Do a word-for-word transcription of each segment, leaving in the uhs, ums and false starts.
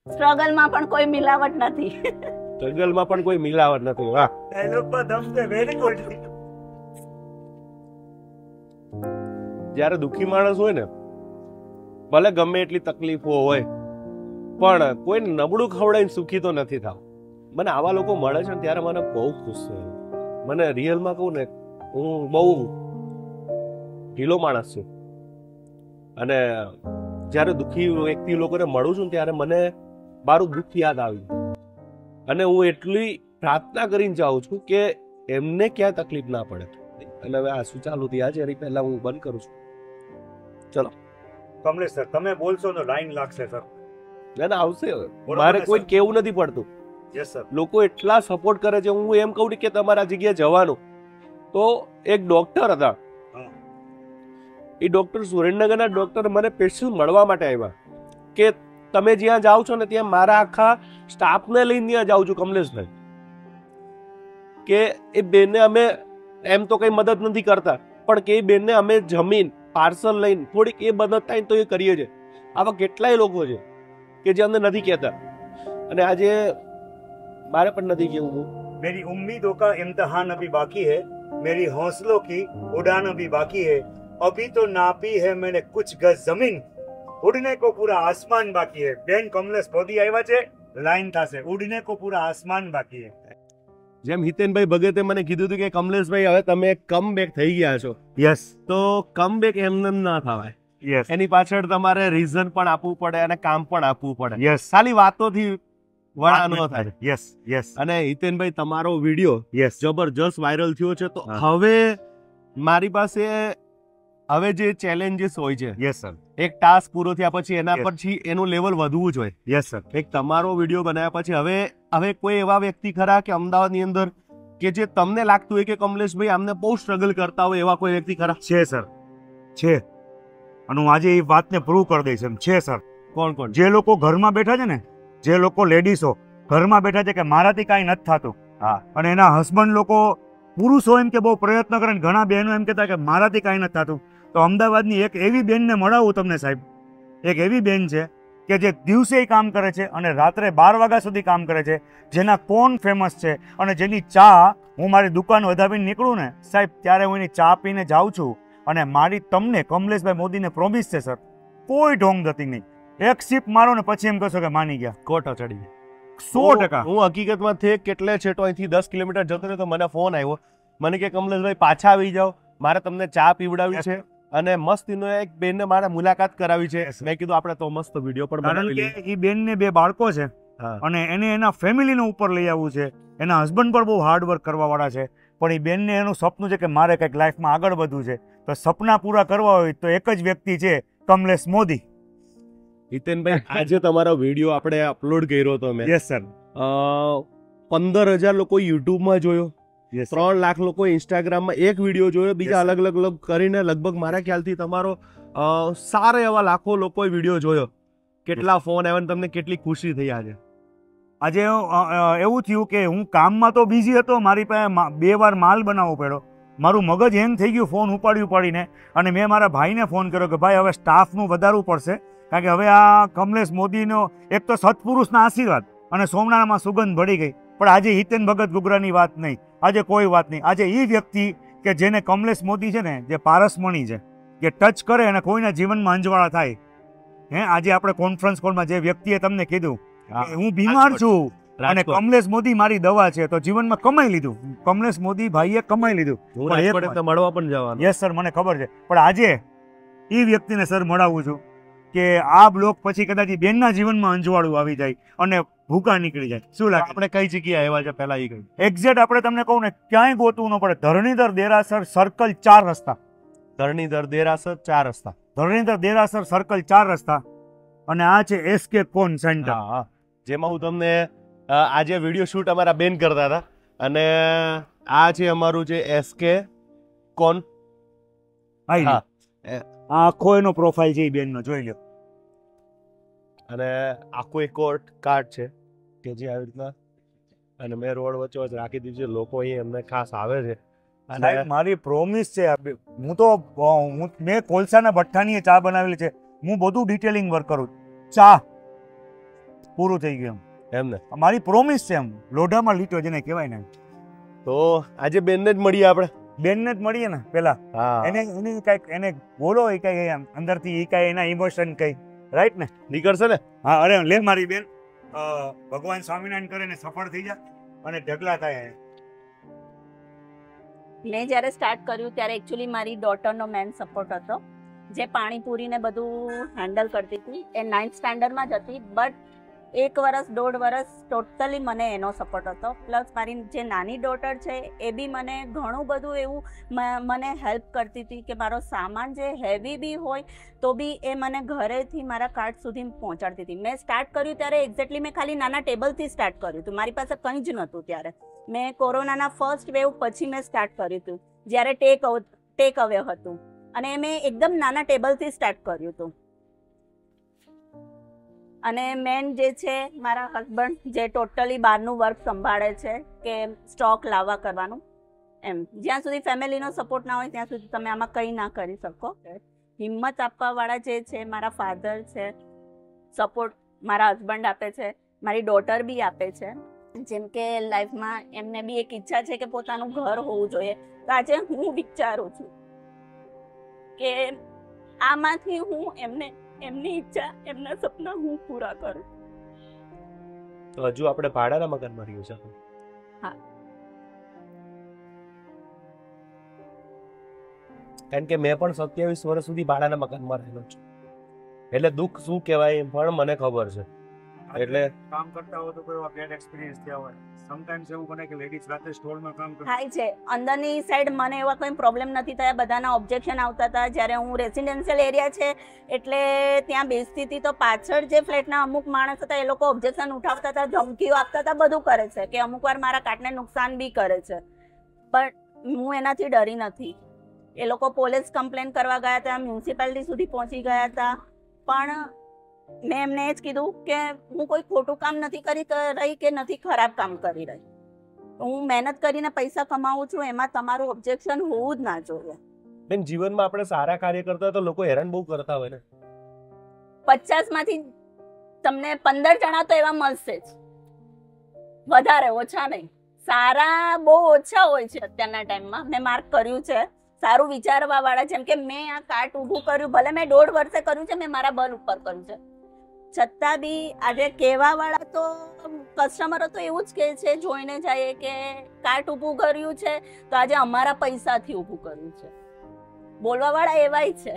Struggle માં પણ કોઈ મિલાવટ નથી. સ્ટ્રગલ માં પણ કોઈ મિલાવટ નથી. વાહ, ડાયલોગ પર દમ છે. Very good. જ્યારે દુખી માણસ હોય ને, ભલે ગમે એટલી તકલીફો હોય, પણ કોઈ નબળું ખવડાવીને સુખી તો નથી થાવ. મને આવા લોકો મળે છે ને ત્યારે મને બહુ ખુશ છે. મને રિયલમાં કહું ને, હું બહુ ઢીલો માણસ છું, અને જ્યારે દુઃખી વ્યક્તિ લોકોને મળું છું ત્યારે મને મારું દુઃખ યાદ આવ્યું, અને હું એટલી પ્રાર્થના કરીને જાઉં છું કે એમને ક્યાં તકલીફ ના પડે. અને હવે આ શું ચાલુ થયા છે એની પહેલા હું બંધ કરું છું. ચલો કમલેશ સર, તમે બોલશો તો લાઈન લાગશે સર. ના ના, આવશે. મારે કોઈ કેવું નથી પડતું. Yes sir. લોકો એટલા સપોર્ટ કરે છે. હું એમ કહું કે તમારા જગ્યાએ જવાનું તો એક ડોક્ટર હતા, એ ડોક્ટર સુરેન્દ્રનગરના ડોક્ટર મને સ્પેશિયલ મળવા માટે આવ્યા કે તમે જ્યાં જાઓ છો ને ત્યાં મારા આખા સ્ટાફને લઈને ત્યાં જાઉં છું કમલેશભાઈ, કે એ બેનને અમે એમ તો કઈ મદદ નથી કરતા, પણ કે એ બેનને અમે જમીન પાર્સલ લઈને થોડીક એ મદદ થાય તો એ કરીએ છીએ. આવા કેટલાય લોકો છે કે જે અમને નથી કહેતા, અને આજે મારે પણ નથી કહેવું. मेरी उम्मीदों का इम्तिहान अभी बाकी है, मेरी हौसलों की उड़ान अभी बाकी है, अभी तो नापी है मैंने कुछ गज जमीन, उड़ने को पूरा आसमान बाकी है. બેન કમલેશ મોદી આવ્યા છે, લાઈન થશે. ઉડને કો પૂરા આસમાન બાકી है. જેમ હિતેનભાઈ ભગતે મને કીધું હતું કે કમલેશભાઈ હવે તમે કમ બેક થઈ ગયા છો. યસ. તો કમ બેક એમને ના થવાય. યસ. એની પાછળ તમારે રીઝન પણ આપવું પડે અને કામ પણ આપવું પડે. યસ. ખાલી વાતોથી વડા ન થાય. Yes yes. અને હિતેનભાઈ તમારો વિડીયો યસ જબરજસ્ત વાયરલ થયો છે, તો હવે મારી પાસે હવે જે ચેલેન્જીસ હોય છે, યસ સર, એક ટાસ્ક પૂરો થયા પછી એના Yes. પછી એનું લેવલ વધવું જોઈએ. Yes sir. એક તમારો વિડીયો બનાવ્યા પછી હવે હવે કોઈ એવા વ્યક્તિ ખરા કે અમદાવાદની અંદર કે જે તમને લાગતું હોય કે કમલેશભાઈ આમને બહુ સ્ટ્રગલ કરતા હોય, એવા કોઈ વ્યક્તિ ખરા? છે સર, છે. અને હું આજે એ વાતને પ્રૂવ કરી દઈશ એમ છે સર. કોણ કોણ? જે લોકો ઘરમાં બેઠા છે ને, જે લોકો લેડીઝો ઘરમાં બેઠા છે કે મારાથી કાંઈ નથી થતું, હા, અને એના હસબન્ડ લોકો પુરુષો એમ કે બહુ પ્રયત્ન કરે, ને ઘણા બહેનો એમ કહેતા કે મારાથી કાંઈ નથી થતું, તો અમદાવાદની એક એવી બેનને મળાવું તમને સાહેબ. એક એવી બેન છે કે જે દિવસે કામ કરે છે અને રાત્રે બાર વાગ્યા સુધી કામ કરે છે, જેના કોન ફેમસ છે, અને જેની ચા હું મારી દુકાન વધાવીને નીકળું ને સાહેબ, ત્યારે હું એની ચા પીને જાઉં છું. અને મારી તમને કમલેશભાઈ મોદીને પ્રોમિસ છે સર, કોઈ ઢોંગ ગતિ નહીં. એક સિપ મારો ને પછી એમ કહેશો કે માની ગયા. કોટો ચડી ગઈ. સો ટકા. હું હકીકતમાં થે કેટલે છે તો અહીંથી દસ કિલોમીટર જતો રહ્યો તો મને ફોન આવ્યો, મને કે કમલેશભાઈ પાછા આવી જાઓ, મારે તમને ચા પીવડાવી છે, અને મસ્ત એનો એક બેનને મારે મુલાકાત કરાવી છે. મેં કીધું આપણે તો મસ્ત વિડીયો પણ કારણ બનાવી લઈએ. કે એ બેનને બે બાળકો છે, હા. અને એને એના ફેમિલીને ઉપર લઈ આવવું છે. એના હસબન્ડ પણ બહુ હાર્ડ વર્ક કરવા વાળા છે, પણ એ બેનને એનું સપનું છે કે મારે કંઈક લાઈફમાં આગળ વધવું છે. તો સપના પૂરા કરવા હોય તો એક જ વ્યક્તિ છે, કમલેશ મોદી. હિતેનભાઈ, આજે તમારો વિડીયો આપણે અપલોડ કર્યો હતો મેં. Yes sir. પંદર હજાર લોકો યુટ્યુબમાં જોયો, યસ. ત્રણ લાખ લોકો ઇન્સ્ટાગ્રામમાં એક વિડીયો જોયો, બીજા Yes, અલગ અલગ અલગ કરીને લગભગ મારા ખ્યાલથી તમારો અ, સારા એવા લાખો લોકોએ વિડીયો જોયો. કેટલા ફોન આવ્યા ને તમને કેટલી ખુશી થઈ આજે? આજે અ, અ, એવું થયું કે હું કામમાં તો બિઝી હતો, મારી પાસે મા- બે વાર માલ બનાવવો પડ્યો, મારું મગજ હેંગ થઈ ગયું ફોન ઉપાડી ઉપાડીને, અને મેં મારા ભાઈને ફોન કર્યો કે ભાઈ હવે સ્ટાફનું વધારવું પડશે, કારણ કે હવે આ કમલેશ મોદીનો એક તો સત્પુરુષના આશીર્વાદ અને સોમનાથમાં સુગંધ ભળી ગઈ. પણ આજે હિતેન ભગત ગુગરાની વાત નહીં, આજે કોઈ વાત નહીં. આજે એ વ્યક્તિ કે જેને કમલેશ મોદી છે ને, જે પારસમણી છે, જે ટચ કરે અને કોઈના જીવનમાં અંજવાળા થાય. હે, આજે આપણે કોન્ફરન્સ કોલમાં જે વ્યક્તિએ તમને કીધું કે હું બીમાર છું અને રાજકોટ. કમલેશ મોદી મારી દવા છે, તો જીવનમાં કમાઈ લીધું. કમલેશ મોદી ભાઈએ કમાઈ લીધું. હું પણ એક રાજકોટ તો મળવા પણ જવાનું. યસ સર, મને ખબર છે. પણ આજે એ વ્યક્તિને સર મળાવું છું કે આ બ્લોક પછી કદાચ ઈ બેનના જીવનમાં અંજવાળું આવી જાય અને ભૂકા નીકળી જાય. શું લાગે? આપણે કઈ જગ્યાએ આવ્યા છે પહેલા એ કહ્યું. એક્ઝેક્ટ આપણે તમને કહું ને, ક્યાંય ગોતવું ન પડે. ધરણીધર દેરાસર સર્કલ ચાર રસ્તા. ધરણીધર દેરાસર ચાર રસ્તા. ધરણીધર દેરાસર સર્કલ ચાર રસ્તા, અને આ છે એસકે કોન સેન્ટર. હા, હા. જેમાં હું તમને અ, આજે વિડીયો શૂટ અમારા બેન કરતા હતા, અને આ છે અમારું જે એસકે કોન. હા, હા. આ આખો એનો પ્રોફાઇલ છે એ બેનનો, જોઈ લો. અને આખું એક કોર્ટ કાર્ડ છે કે જે આવી રીતના, અને મેં રોડ વચ્ચે વચ્ચે રાખી દીધું છે. લોકો અહીં અમને ખાસ આવે છે. અને સાહેબ, મારી પ્રોમિસ છે, હું તો હું મેં કોલસાના ભઠ્ઠાની ચા બનાવેલી છે, હું બધું ડિટેલિંગ વર્ક કરું. ચા પૂરું થઈ ગયું એમ ને? એમ મારી પ્રોમિસ છે, એમ લોઢામાં લીટો જેને કહેવાય ને. તો આજે બેનને જ મળીએ આપણે. બેનને જ મળીએ ને પેલા. હા, એને એની કઈક એને બોલો એ કઈ અંદરથી એ કઈ એના ઇમોશન કઈ, રાઈટ ને? નીકળશે ને? હા, અરે લે મારી બેન, અ, ભગવાન સ્વામિનારાયણ કરે ને સફળ થઈ જાય અને ઢગલા થાય. મેં જ્યારે સ્ટાર્ટ કર્યું ત્યારે એકચ્યુઅલી મારી ડોટરનો મેન સપોર્ટ હતો, જે પાણીપુરીને બધું હેન્ડલ કરતી હતી. એ નાઇન્થ સ્ટાન્ડર્ડમાં જ હતી, બટ એક વર્ષ દોઢ વર્ષ ટોટલી મને એનો સપોર્ટ હતો. પ્લસ મારી જે નાની ડોટર છે એ બી મને ઘણું બધું એવું મ- મને હેલ્પ કરતી હતી કે મારો સામાન જે હેવી બી હોય તો બી એ મને ઘરેથી મારા કાર્ટ સુધી પહોંચાડતી હતી. મેં સ્ટાર્ટ કર્યું ત્યારે એક્ઝેક્ટલી મેં ખાલી નાના ટેબલથી સ્ટાર્ટ કર્યું હતું, મારી પાસે કંઈ જ નહોતું ત્યારે. મેં કોરોનાના ફર્સ્ટ વેવ પછી મેં સ્ટાર્ટ કર્યું હતું, જ્યારે ટેક ટેક અવે હતું, અને મેં એકદમ નાના ટેબલથી સ્ટાર્ટ કર્યું હતું. અને મેન જે છે મારા હસબન્ડ, જે ટોટલી બહારનું વર્ક સંભાળે છે, કે સ્ટોક લાવવા કરવાનું, એમ જ્યાં સુધી ફેમિલીનો સપોર્ટ ના હોય ત્યાં સુધી તમે આમાં કંઈ ના કરી શકો. હિંમત આપવાવાળા જે છે મારા ફાધર છે, સપોર્ટ મારા હસબન્ડ આપે છે, મારી ડોટર બી આપે છે. જેમ કે લાઈફમાં એમને બી એક ઈચ્છા છે કે પોતાનું ઘર હોવું જોઈએ, તો આજે હું વિચારું છું કે આમાંથી હું એમને એમની ઈચ્છા, એમના સપના હું પૂરા કરું. તો હજુ આપણે ભાડાના મકાનમાં રહીએ છીએ. હા. કારણ કે મેં પણ સત્યાવીસ વર્ષ સુધી ભાડાના મકાનમાં રહેલો છું, એટલે દુઃખ શું કહેવાય એ પણ મને ખબર છે. એટલે કામ કરતા હોય તો કોઈ એવા બેડ એક્સપિરિયન્સ થયા હોય. સમટાઈમ્સ એવું બને કે લેડીઝ રાતે સ્ટોરમાં કામ કરે. થાય છે અંદરની સાઈડ, મને એવા કોઈ પ્રોબ્લેમ નથી થયા. બધાના ઓબ્જેક્શન આવતા હતા. જ્યારે હું રેસિડેન્શિયલ એરિયા છે એટલે ત્યાં બેસતી હતી તો પાછળ જે ફ્લેટના અમુક માણસ હતા એ લોકો ઓબ્જેક્શન ઉઠાવતા હતા, ધમકીઓ આપતા હતા, બધું કરે છે કે અમુક વાર મારા કાર્ટને નુકસાન બી કરે છે. પણ હું એનાથી ડરી નથી. એ લોકો પોલીસ કમ્પ્લેન કરવા ગયા હતા, મ્યુનિસિપાલિટી સુધી પહોંચી ગયા હતા, પણ મેં એમને એ જ કીધું કે હું કોઈ ખોટું કામ નથી કરી રહી કે નથી ખરાબ કામ કરી રહી. હું મહેનત કરીને પૈસા કમાવું છું, એમાં તમારું ઓબ્જેક્શન હોવું જ ના જોઈએ. બેન, જીવનમાં આપણે સારા કાર્ય કરતા હોય તો લોકો હેરાન બહુ કરતા હોય ને. પચાસ માંથી તમને પંદર જણા તો એવા મળશે જ, વધારે ઓછા નહીં. સારા બહુ ઓછા હોય છે અત્યારના ટાઈમમાં. મેં માર્ક કર્યું છે. સારું વિચારવા વાળા, જેમ કે મેં આ કાર્ટ ઊભું કર્યું, ભલે મેં દોઢ વર્ષે કર્યું છે, મેં મારા બલ ઉપર કર્યું છે, છતાં બી આજે કહેવા વાળા તો કસ્ટમરો તો એવું જ કહે છે, જોઈને જાય કે કાર્ટ ઊભું કર્યું છે તો આજે અમારા પૈસાથી ઊભું કર્યું છે. બોલવા વાળા એવાય છે.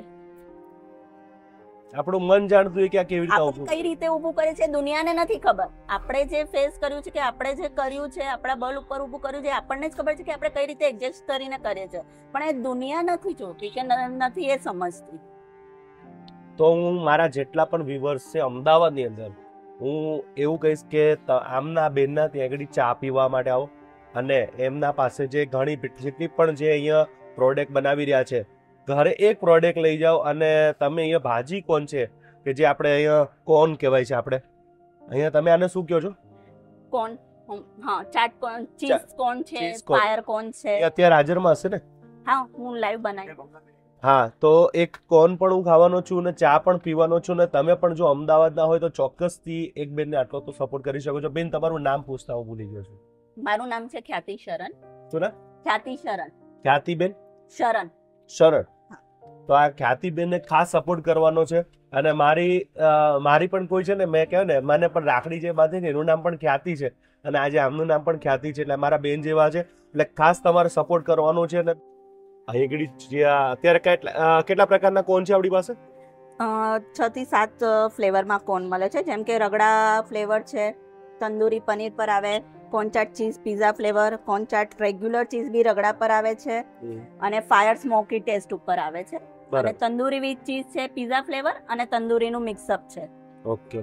આપણું મન જાણતું હોય કે આ કેવી રીતે આપણે ઊભું કઈ રીતે ઊભું કરે છે દુનિયાને નથી ખબર. આપણે જે ફેસ કર્યું છે, કે આપણે જે કર્યું છે, આપણા બલ ઉપર ઊભું કર્યું છે, આપણને જ ખબર છે કે આપણે કઈ રીતે એડજસ્ટ કરીને કરીએ છીએ, પણ એ દુનિયા નથી જોતી કે ન- નથી એ સમજતી. તો હું મારા જેટલા પણ વ્યુઅર્સ છે અમદાવાદની અંદર, હું એવું કહીશ કે ત- આમના બેનના ત્યાં આગળ ચા પીવા માટે આવો, અને એમના પાસે જે ઘણી જેટલી પણ જે અહીંયા પ્રોડક્ટ બનાવી રહ્યા છે, ઘરે એક પ્રોડક્ટ લઈ જાઓ. અને તમે અહીંયા ભાજી કોણ છે કે જે આપણે અહીંયા કોન કહેવાય છે, આપણે અહીંયા તમે આને શું કહો છો? કોણ? હા, ચાટ કોણ, ચીઝ કોણ છે, cheese corn. ફાયર કોણ છે. એ અત્યારે હાજરમાં હશે ને? હા, હું લાઈવ બનાવી. હા, તો એક કોન પણ હું ખાવાનો છું ને ચા પણ પીવાનો છું. ને તમે પણ જો અમદાવાદના હોય તો ચોક્કસથી એક બેનને આટલો તો સપોર્ટ કરી શકો છો. બેન, તમારું નામ પૂછતા હું ભૂલી ગયો છું. મારું નામ છે ખ્યાતિ શરણ. શું નામ? ખ્યાતિ શરણ. ખ્યાતિબેન શરણ. શરણ. તો આ ખ્યાતિબેનને ખાસ સપોર્ટ કરવાનો છે. અને મારી અ, મારી પણ કોઈ છે ને, મેં કહ્યું ને, મને પણ રાખડી જે બાંધી ને એનું નામ પણ ખ્યાતિ છે, અને આજે આમનું નામ પણ ખ્યાતિ છે, એટલે મારા બેન જેવા છે. એટલે ખાસ તમારે સપોર્ટ કરવાનો છે. ને અહીં જે આ અત્યારે કેટલા અ, કેટલા પ્રકારના કોન છે આપણી પાસે? છ થી સાત ફ્લેવરમાં કોન મળે છે, જેમ કે રગડા ફ્લેવર છે, તંદૂરી પનીર પર આવે, કોનચાટ ચીઝ પિઝા ફ્લેવર, કોનચાટ રેગ્યુલર ચીઝ બી રગડા પર આવે છે, અને ફાયર સ્મોકી ટેસ્ટ ઉપર આવે છે, અને તંદૂરી વિથ ચીઝ છે પિઝા ફ્લેવર, અને તંદૂરીનું મિક્સઅપ છે. ઓકે,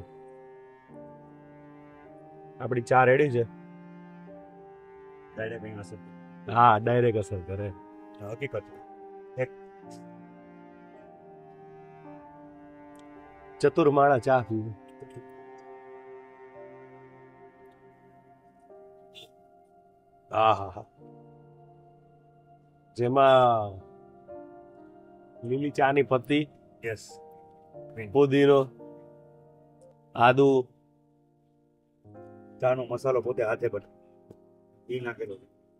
આપણી ચા રેડી છે. ડાયરેક્ટ અસર. હા, ડાયરેક્ટ અસર કરે. હકીકત. ચતુર્માળા ચા પીવું. હા હા હા, જેમાં લીલી ચાની પત્તી, યસ. પુદીનો, આદુ, ચાનો મસાલો પોતે હાથે બને ઈ નાખેલો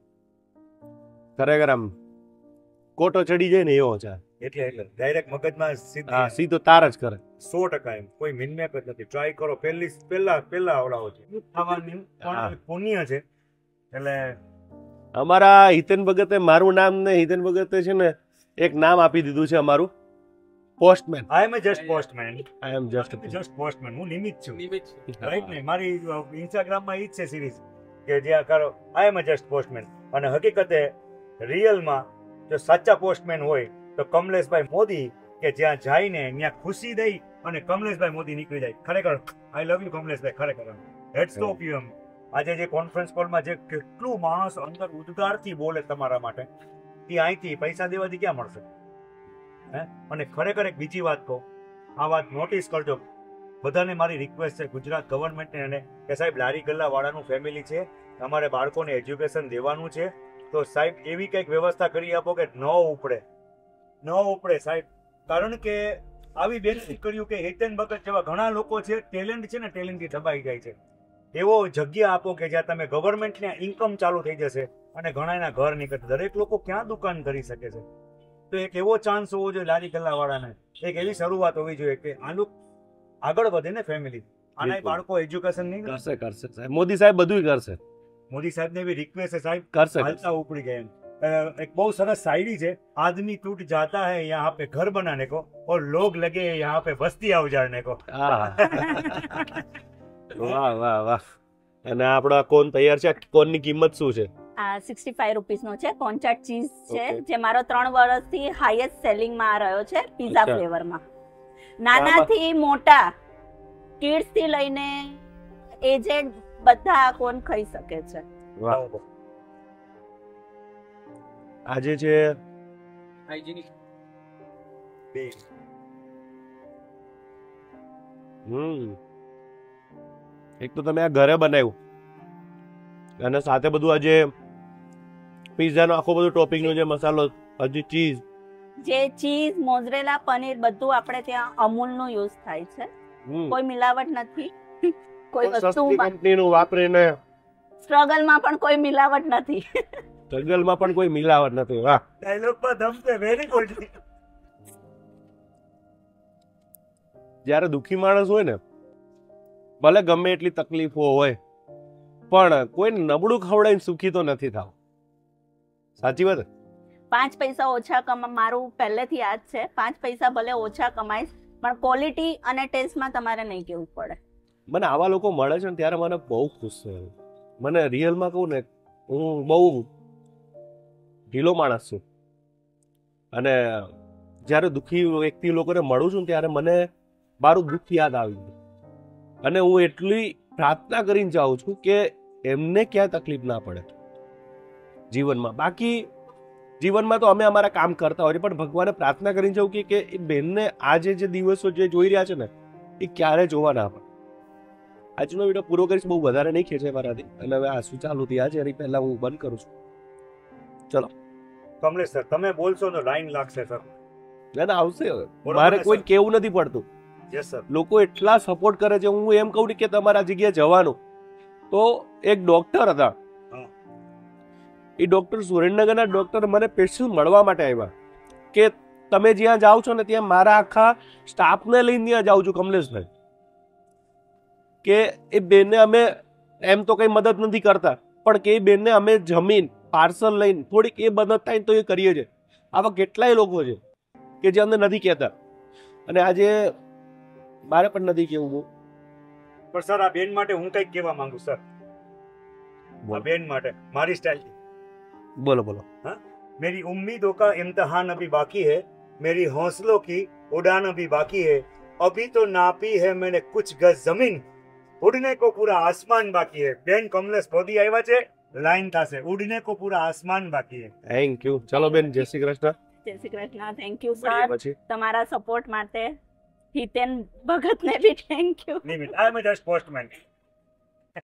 ખરેખર આમ કોટો ચડી જાય ને એવો ચા. એટલે એટલે ડાયરેક્ટ મગજમાં હા, સીધી સીધો તાર જ કરે. સો ટકા એમ કોઈ મિનમેક જ નથી. ટ્રાય કરો. પહેલી પહેલા પહેલા આવડાવો છે ખાવાની હા. પણ પુણ્ય છે. એટલે અમારા હિતેન ભગતે મારું નામ ને હિતેન ભગતે છે ને એક નામ આપી દીધું છે અમારું, postman. I am just postman. I am just just postman. હું નિમિત છું. રાઈટ ને મારી ઇન્સ્ટાગ્રામમાં ઈ જ છે સિરીઝ કે જ્યાં કરો આઈ એમ જસ્ટ પોસ્ટમેન. અને હકીકતે રિયલમાં જો સાચા પોસ્ટમેન હોય તો કમલેશભાઈ મોદી કે જ્યાં જઈને ત્યાં ખુશી દઈ અને કમલેશભાઈ મોદી નીકળી જાય. ખરેખર આઈ લવ યુ કમલેશભાઈ. ખરેખર હેટ્સ ઓફ યુ. એમ આજે જે કોન્ફરન્સ કોલમાં જે કેટલું માણસ અંદર ઉદ્ગારથી બોલે તમારા માટે, એ અહીંથી પૈસા દેવાથી ક્યાં મળશે? હે અને ખરેખર એક બીજી વાત કહું, આ વાત નોટિસ કરજો બધાને. મારી રિક્વેસ્ટ છે ગુજરાત ગવર્મેન્ટને અને કે સાહેબ લારી ગલ્લા વાળાનું ફેમિલી છે, અમારે બાળકોને એજ્યુકેશન દેવાનું છે, તો સાહેબ એવી કંઈક વ્યવસ્થા કરી આપો કે ન ઉપડે ન ઉપડે સાહેબ. કારણ કે આવી બેનિફિટ કર્યું કે હિતેન ભગત જેવા ઘણા લોકો છે, ટેલેન્ટ છે ને ટેલેન્ટથી દબાઈ જાય છે. એવો જગ્યા આપો કે જ્યાં તમે ગવર્મેન્ટને ઇન્કમ ચાલુ થઈ જશે અને ઘણાના ઘર નીકળશે. દરેક લોકો ક્યાં દુકાન કરી શકે છે? તો એક એવો ચાન્સ હોવો જોઈએ લારી ગલ્લા વાળાને, એક એવી શરૂઆત હોવી જોઈએ કે આનું આગળ વધે ને ફેમિલી. આના બાળકો એજ્યુકેશન નહીં કરશે કરશે સાહેબ. મોદી સાહેબ બધું કરશે. મોદી સાહેબ ને એવી રિક્વેસ્ટ છે સાહેબ, કરશે હાલતા ઉપડી ગયા. એમ એક બહુ સરસ શાયરી છે, આદમી ટूट जाता है यहाँ पे घर बनाने को और लोग लगे यहाँ पे बस्ती उजाड़ने को. વાહ વાહ વાહ. અને આપણો આ કોન તૈયાર છે. કોનની કિંમત શું છે? આ સિક્સટી ફાઈવ રૂપીસનો છે. કોન્ચાટ ચીઝ છે Okay. જે મારો ત્રણ વર્ષથી હાઈએસ્ટ સેલિંગમાં રહ્યો છે પીઝા અચ્છા. ફ્લેવરમાં. નાનાથી મોટા કિડ્સ થી લઈને એજેડ બધા આ કોન ખાઈ શકે છે. વાહ. આજે છે હાઇજેનિક. હમ એક તો તમે આ ઘરે બનાવ્યું અને સાથે બધું આજે પિઝાનો આખો બધું ટોપિંગનો જે મસાલો, હજી ચીઝ, જે ચીઝ મોઝરેલા પનીર બધું આપણે ત્યાં અમૂલનું યુઝ થાય છે. હમ કોઈ મિલાવટ નથી. કોઈ સસ્તી વસ્તુમાં કંપનીનું વાપરીને સ્ટ્રગલમાં પણ કોઈ મિલાવટ નથી. જંગલમાં પણ કોઈ મિલાવટ નથી. વાહ. ડાયલોગ પર દમ છે. Very good. જ્યારે દુઃખી માણસ હોય ને, ભલે ગમે એટલી તકલીફો હોય, પણ કોઈ નબળું ખવડાવીને સુખી તો નથી થાવ. સાચી વાત. પાંચ પૈસા ઓછા કમા મારું પહેલેથી આ જ છે. પાંચ પૈસા ભલે ઓછા કમાઈશ પણ ક્વોલિટી અને ટેસ્ટમાં તમારે નહીં કેવું પડે. મને આવા લોકો મળે છે ને ત્યારે મને બહુ ખુશ છે. મને રિયલમાં કહું ને, હું બહુ ઢીલો માણસ છું અને જ્યારે દુઃખી વ્યક્તિ લોકોને મળું છું ત્યારે મને મારું દુઃખ યાદ આવી ગયું અને હું એટલી પ્રાર્થના કરીને જાઉં છું કે એમને ક્યાં તકલીફ ના પડે જીવનમાં. બાકી જીવનમાં તો અમે અમારા કામ કરતા હોઈએ, પણ ભગવાને પ્રાર્થના કરીને જાઉં કે એ બેનને આજે જે દિવસો જે જોઈ રહ્યા છે ને એ ક્યારે જોવા ના પડે. આજનો વિડીયો પૂરો કરીશ, બહુ વધારે નહીં ખેંચે મારાથી અને હવે આંસુ ચાલુ થયા છે એની પહેલા હું બંધ કરું છું. ચલો કમલેશ સર, તમે બોલશો તો લાઈન લાગશે સર. ના ના આવશે. બરોબર મારે ને, કોઈ સર? કેવું નથી પડતું. Yes sir. લોકો એટલા સપોર્ટ કરે છે. હું એમ કહું કે તમારા જગ્યાએ જવાનું તો એક ડોક્ટર હતા, હા. એ ડોક્ટર સુરેન્દ્રનગરના ડોક્ટર મને સ્પેશિયલ મળવા માટે આવ્યા કે તમે જ્યાં જાઓ છો ને ત્યાં મારા આખા સ્ટાફને લઈને ત્યાં જાઉં છું કમલેશભાઈ, કે એ બેનને અમે એમ તો કઈ મદદ નથી કરતા પણ કે એ બેનને અમે જમીન પાર્સલ લઈને થોડીક એ મદદ થાય ને તો એ કરીએ છીએ. આવા કેટલાય લોકો છે કે જે અમને નથી કહેતા અને આજે મારે પણ નથી કેવું. પણ સર આ બેન માટે હું કંઈક કહેવા માંગુ સર. આ બેન માટે મારી સ્ટાઇલ. બોલો બોલો. मेरी उम्मीदों का इम्तिहान अभी बाकी है, मेरी हौसलों की उड़ान अभी बाकी है, अभी तो नापी है मैंने कुछ गज जमीन, उड़ने को पूरा आसमान बाकी है. બેન કમલેશ મોદી આવ્યા છે, લાઈન થશે. ઉડને કો પૂરા આસમાન બાકી હે. Thank you. ચલો બેન, જય શ્રી કૃષ્ણ. જય શ્રી કૃષ્ણ. થેન્ક યુ મળીએ સર પછી. તમારા સપોર્ટ માટે. હિતેન ભગતને બી thank you. Nimit I am just postman.